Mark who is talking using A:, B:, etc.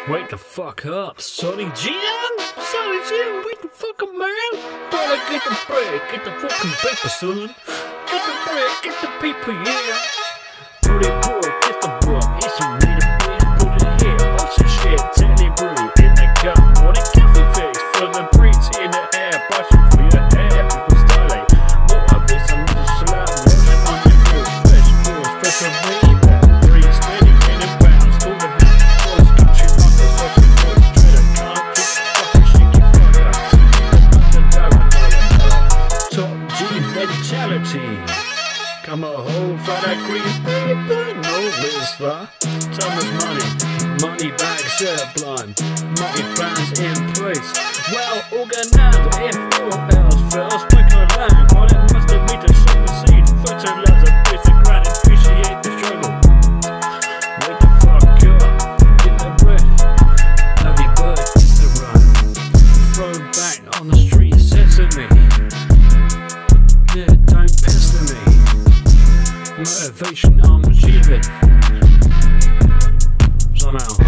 A: Wake the fuck up, Sonny G. Sonny G, wake the fuck up, man. Better get the bread, get the fucking paper, son. Get the bread, get the paper, yeah. Put it good, get the book. It's a read a bitch, put it here. What's some shit, Telly brew in the cup. What a coffee fix for the breeze in the air. Brush it for your hair, people styling. What a bitch, I'm just slap. Rolling on your good, fresh balls, fresh and rebound. Three steady, in and bounce, all the hands, country rockers, such a voice, tread a can't kick, fucking shaky fucker. Top G mentality. Come a hole for that green paper, no whisper. Time is money, money bag sublime. Money plans in place, well organized. If all else fails, quick on land. While it must have been to supersede, fertilizer, bitch, and grind, appreciate the struggle. Wake the fuck up, get the bread. Lovely bird, get the run. Throw back on the street, sesame. Yeah, don't pester me. Motivation, I'm achieving somehow.